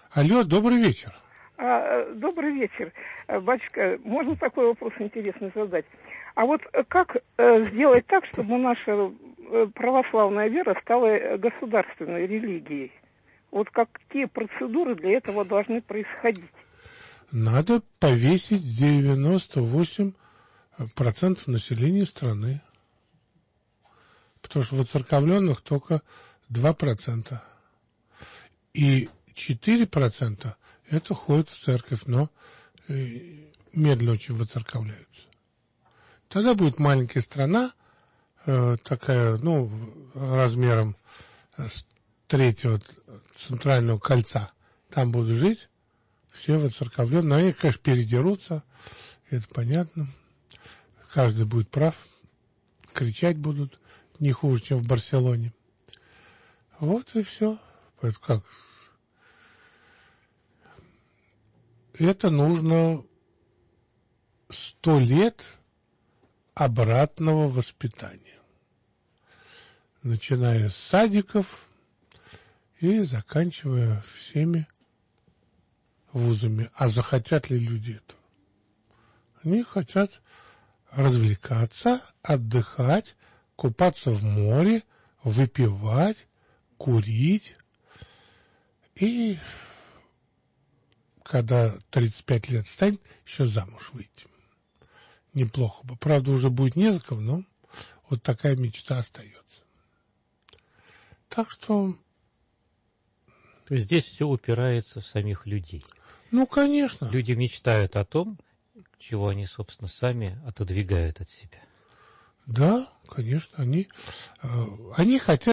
Алло, добрый вечер. Добрый вечер. Батюшка, можно такой вопрос интересный задать? А вот как сделать так, чтобы наша православная вера стала государственной религией? Вот какие процедуры для этого должны происходить? Надо повесить 98% населения страны. Потому что воцерковленных только 2%. И 4% это ходят в церковь, но медленно очень воцерковляются. Тогда будет маленькая страна, такая, размером с третьего центрального кольца. Там будут жить все воцерковленные. Но они, конечно, передерутся, это понятно. Каждый будет прав, кричать будут не хуже, чем в Барселоне. Вот и все. Это как? Это нужно 100 лет обратного воспитания. Начиная с садиков и заканчивая всеми вузами. А захотят ли люди этого? Они хотят развлекаться, отдыхать, купаться в море, выпивать, курить. И когда 35 лет станет, еще замуж выйти. Неплохо бы. Правда, уже будет не за кого, но вот такая мечта остается. Так что... То есть здесь все упирается в самих людей. Ну, конечно. Люди мечтают о том, чего они, собственно, сами отодвигают от себя. Да, конечно. Они хотят